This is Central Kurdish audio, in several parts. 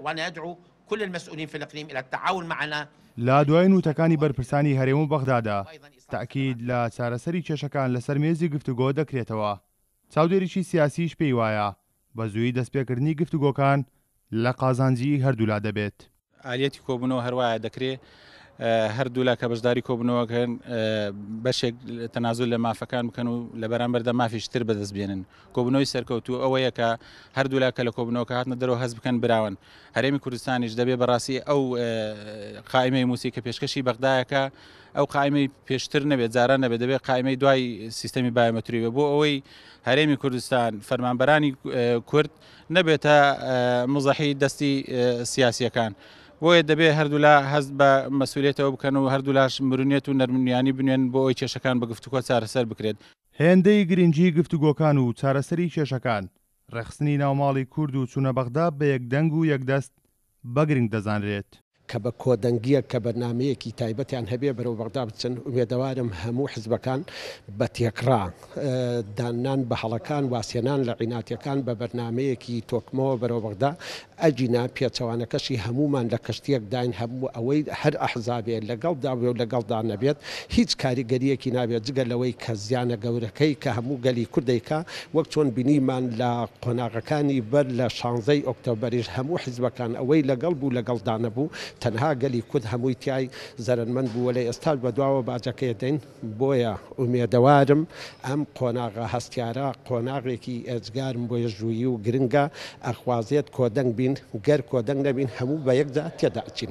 وأنا أدعو كل المسؤولين في الإقليم إلى التعاون معنا. لا دوای نوتەکانی بەرپرسانی هەرێم و بەغدادا تاکید لە چارەسەری کێشەکان لەسەر مێزی گفتوگۆ دەکرێتەوە. چاودێریی سیاسیش پێی وایە بە زووی دەستپێکردنی گفتوگۆکان لە قازانجی هەردوولا دەبێت. ئالەتی کۆبوونەوە هەروایە دەکرێت هەردوولا کە بەشداری کۆبوونەوەکەن بەشێک تەنازول لە مافەکان بکەن و لە بەرامبەردا مافیشتر بەدەست بێنن. کۆبوونەوەی سەرکەوتوو ئەوەیە کە هەردوولا کە لە کۆبوونەوەکە هاتنە دەرەوە هەز بکەن براون. هەرێمی کوردستانیش دەبێ بەڕاستی ئەو قائمەی موسی کە پێشکەشی بەغدایەکە ئەو قائمەی پێشتر نەبێت جاران نەبێت دەبێت قائمەی دوای سیستەمی بایۆمەتریوە بۆ ئەوەی هەرێمی کوردستان فەرمانبەرانی کورد نەبێتە مزەحی دەستی سیاسیەکان. بۆیە دەبێت هەردوولا هەست بە مەسئولیتەوە بکەن و هەردوولاش مرونێت و نەرمنیانی بنوێن بۆ ئەوی کێشەکان بە گفتوگۆ چارەسەر بکرێت. هێندەی گرنگی گفتوگۆکان و چارەسەری کێشەکان ڕێخستنی ناوماڵی کورد و چوونە بەغدا بە یەکدەنگ و یەکدەست بە گرنگ دەزانرێت. کە بە کۆدەنگیە کە بەرنمەیەکی تایبەتیان هەبێ بەرەو بەغدا بچن وێدەوارم هەموو حزبەکان بە تێکڕا دانان بە هەڵەکان واسێنان لە عیناتیەکان بە بەرنمەیەکی تۆکمەوە بەرەو بەغدا ئەجینا پێچەوانەکەشی هەمومان لە کەشتێک داین هەموو ئەوەی هەر ئەحزابێت لەگەڵدا و لەگەڵدا نەبێت هیچ کاریگەریەکی نابێت جگە لەوەی کە زیانە گەورەکەی کە هەموو گەلی کوردێکا وەک چۆن بینیمان لە قۆناغەکانی بەر لە 16 ئۆکتۆبەریش هەموو حزبەکان ئەوەی لەگەڵ بوو لەگەڵدا نەبوو تەنها گەلی کورد هەمووی تیای زەرمەند بوو لە ئێستاش بەدواوە باجەکەی دەین. بۆیە ئومێدەوارم ئەم قۆناغە هەستیارە قۆناغێکی ئێجگارم بۆ ژوویی و گرنگە ئەخوازێت کۆدەنگ بین گەر کۆدەنگ نەبین هەموو بە یەکدا تێداچین.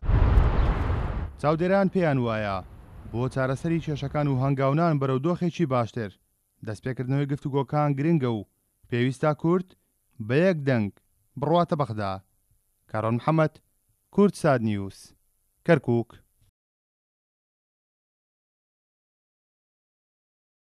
چاودێران پێیان وایە بۆ چارەسەری کێشەکان و هەنگاونان بەرەو دۆخێکی باشتر دەستپێکردنەوەی گفتوگۆکان گرنگە و پێویستە کورد بە یەکدەنگ بڕواتە بەغدا. کارۆن محەممەد، کورد ساد نیوز، کەرکووک.